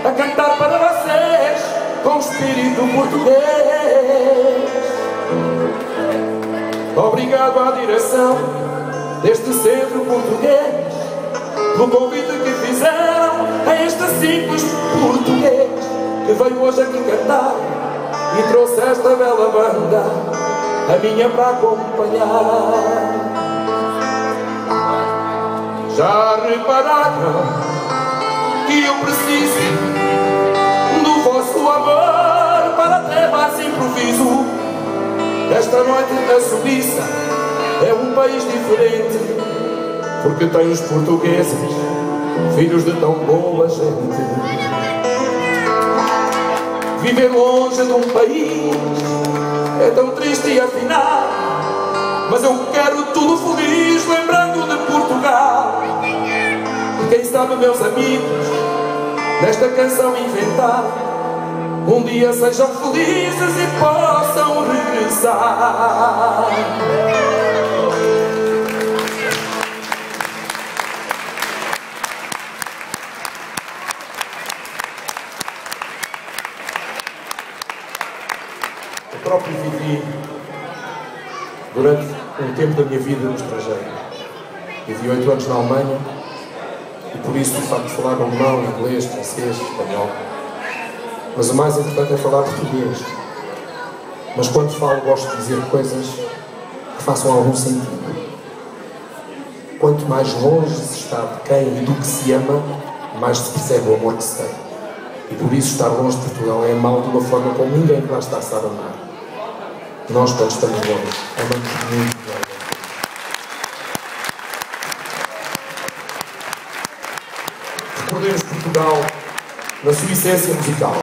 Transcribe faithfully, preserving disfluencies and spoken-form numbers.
a cantar para vocês com espírito português. Obrigado à direção deste centro português pelo convite que fizeram a este simples português que veio hoje aqui cantar e trouxe esta bela banda, a minha para acompanhar. Já repararam que eu preciso do vosso amor para até mais improviso? Esta noite a Suíça é um país diferente, porque tem os portugueses, filhos de tão boa gente. Viver longe de um país é tão triste e afinal, mas eu quero tudo feliz lembrando de Portugal. E quem sabe, meus amigos, nesta canção inventar, um dia sejam felizes e possam regressar. Eu próprio vivi durante um tempo da minha vida no estrangeiro. Vivi oito anos na Alemanha e por isso, de facto, falar alemão, inglês, francês, espanhol. Mas o mais importante é falar português. Mas quando falo, gosto de dizer coisas que façam algum sentido. Quanto mais longe se está de quem e do que se ama, mais se percebe o amor que se tem. E por isso estar longe de Portugal é mal de uma forma como ninguém que lá está sabe amar. Nós, quando estamos longe, amamos muito bem. Recordemos Portugal na sua essência musical.